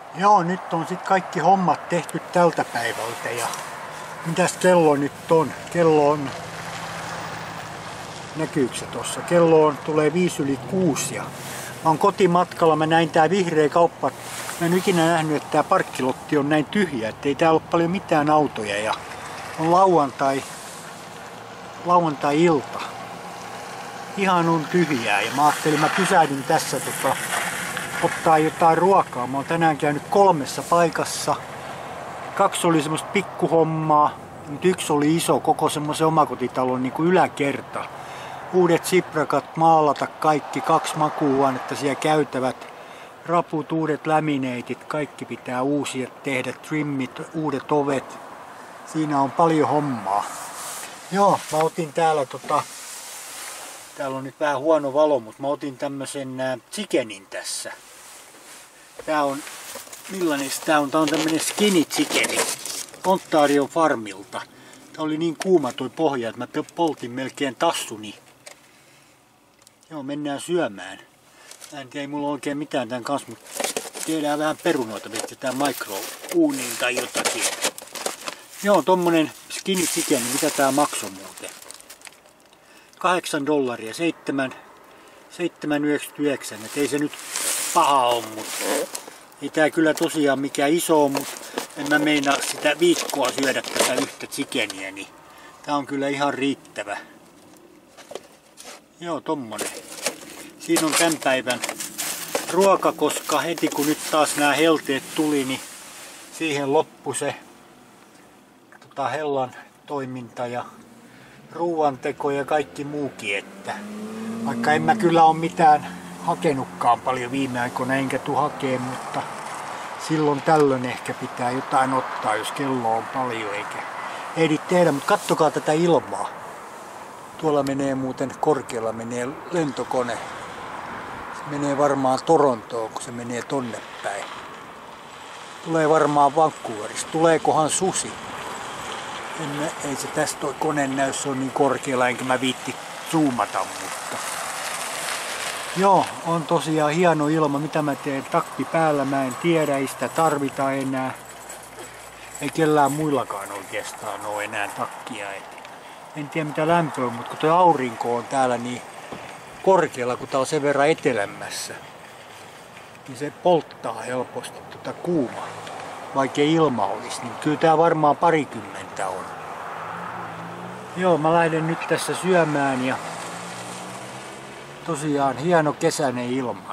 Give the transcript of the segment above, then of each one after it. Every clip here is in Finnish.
Joo, nyt on sitten kaikki hommat tehty tältä päivältä ja mitäs kello nyt on? Kello on, näkyykö se tossa? Kello on, tulee 5:05 ja mä oon kotimatkalla, mä näin tää vihreä kauppa. Mä en ikinä nähnyt, että tää parkkilotti on näin tyhjä, ettei täällä ole paljon mitään autoja ja on lauantai-ilta. Ihan on tyhjää ja mä ajattelin, mä pysähdyn tässä ottaa jotain ruokaa. Mä oon tänään käynyt 3 paikassa. 2 oli semmoista pikkuhommaa, mutta 1 oli iso, koko semmoisen omakotitalon niin kuin yläkerta. Uudet siprakat, maalata kaikki, 2 makuuhuonetta siellä käytävät, raput, uudet lämineitit, kaikki pitää uusia tehdä, trimmit, uudet ovet. Siinä on paljon hommaa. Joo, mä otin täällä täällä on nyt vähän huono valo, mutta mä otin tämmösen chickenin tässä. Tää on, millainen tää on? Tää on tämmönen skinny chickeni Ontario Farmilta. Tää oli niin kuuma toi pohja, että mä poltin melkein tassuni. Joo, mennään syömään. Mä en tiedä, ei mulla oikein mitään tän kanssa, mutta tehdään vähän perunoita, pistetään micro-uuniin tai jotakin. Joo, tommonen skinny chicken, mitä tää maksoi muuten? $8, 7,99, et ei se nyt paha ole, mutta ei tää kyllä tosiaan mikään iso on, mutta en mä meinaa sitä viikkoa syödä tätä yhtä chickeniä, niin tää on kyllä ihan riittävä. Joo, tommonen. Siinä on tän päivän ruoka, koska heti kun nyt taas nämä helteet tuli, niin siihen loppui se hellan toiminta ja ruuanteko ja kaikki muukin, että vaikka en mä kyllä ole mitään hakenutkaan paljon viime aikoina enkä tuu hakeen, mutta silloin tällöin ehkä pitää jotain ottaa, jos kello on paljon eikä ehdi tehdä, mutta kattokaa tätä ilmaa. Tuolla menee muuten korkealla menee lentokone. Se menee varmaan Torontoon, kun se menee tonne päin. Tulee varmaan Vancouverista. Tuleekohan susi? Ei se tästä toi kone näy, se on niin korkealla, enkä mä viitti zoomata, mutta joo, on tosiaan hieno ilma. Mitä mä teen takki päällä, mä en tiedä, ei sitä tarvita enää. Ei kellään muillakaan oikeastaan ole enää takkia. En tiedä mitä lämpöä on, mutta kun tuo aurinko on täällä niin korkealla, kun tää on sen verran etelämmässä, niin se polttaa helposti kuumaa. Vaikka ilma olisi, niin kyllä tää varmaan 20 on. Joo, mä lähden nyt tässä syömään ja tosiaan hieno kesäinen ilma.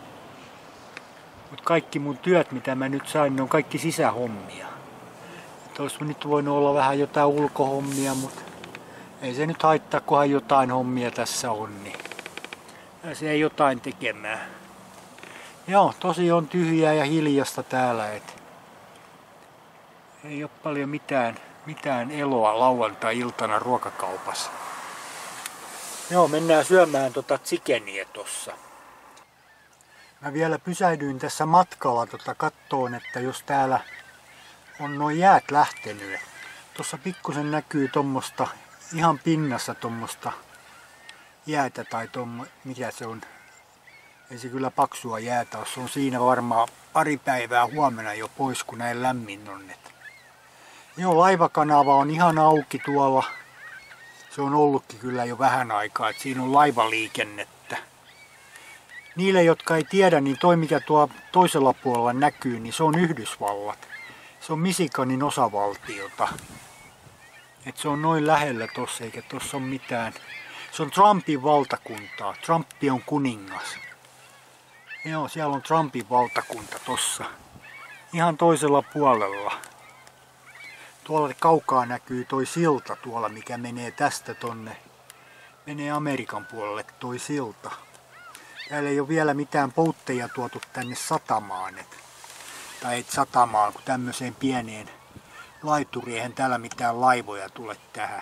Mutta kaikki mun työt, mitä mä nyt sain, ne on kaikki sisähommia. Olisi nyt voinut olla vähän jotain ulkohommia, mutta ei se nyt haittaa, kunhan jotain hommia tässä on, niin pääsee jotain tekemään. Joo, tosi on tyhjää ja hiljasta täällä, ei ole paljon mitään eloa lauantai-iltana ruokakaupassa. Joo, mennään syömään chickeniä tossa. Mä vielä pysähdyin tässä matkalla kattoon, että jos täällä on nuo jäät lähtenyt. Tuossa pikkusen näkyy tommosta, ihan pinnassa tommosta jäätä tai mikä se on. Ei se kyllä paksua jäätä ole. Se on siinä varmaan pari päivää huomenna jo pois, kun näin lämmin on. Joo, laivakanava on ihan auki tuolla. Se on ollutkin kyllä jo vähän aikaa, että siinä on laivaliikennettä. Niille, jotka ei tiedä, niin toi mikä tuo toisella puolella näkyy, niin se on Yhdysvallat. Se on Michiganin osavaltiota. Et se on noin lähellä tossa, eikä tossa ole mitään. Se on Trumpin valtakuntaa. Trumpi on kuningas. Joo, siellä on Trumpin valtakunta tossa. Ihan toisella puolella. Tuolla kaukaa näkyy toi silta tuolla, mikä menee tästä tonne. Menee Amerikan puolelle toi silta. Täällä ei ole vielä mitään boatteja tuotu tänne satamaan. Tai ei satamaan, kun tämmöiseen pieneen laituriin. Eihän täällä mitään laivoja tule tähän.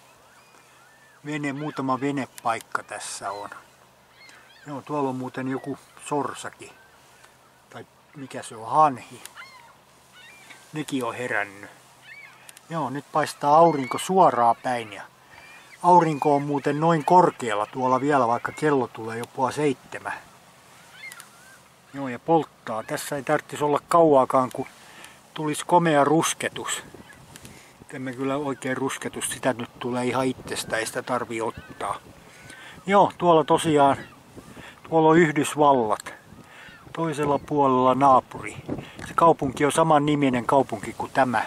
Muutama venepaikka tässä on. Joo, tuolla on muuten joku sorsakin. Tai mikä se on, hanhi. Nekin on herännyt. Joo, nyt paistaa aurinko suoraan päin. Ja aurinko on muuten noin korkealla tuolla vielä, vaikka kello tulee jo 6:30. Joo, ja polttaa. Tässä ei tarvitsisi olla kauaakaan, kun tulisi komea rusketus. Emme kyllä oikein rusketus, sitä nyt tulee ihan itsestä, ei sitä tarvii ottaa. Joo, tuolla tosiaan, tuolla on Yhdysvallat. Toisella puolella naapuri. Se kaupunki on saman niminen kaupunki kuin tämä.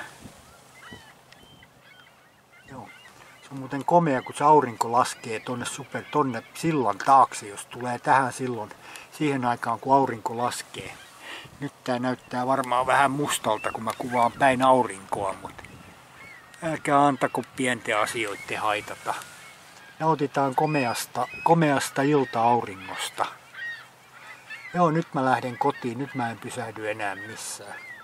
Joo. Se on muuten komea, kun se aurinko laskee tonne sillan taakse, jos tulee tähän silloin siihen aikaan, kun aurinko laskee. Nyt tää näyttää varmaan vähän mustalta, kun mä kuvaan päin aurinkoa, mutta älkää antako pienten asioiden haitata. Nautitaan komeasta ilta-auringosta. Joo, nyt mä lähden kotiin. Nyt mä en pysähdy enää missään.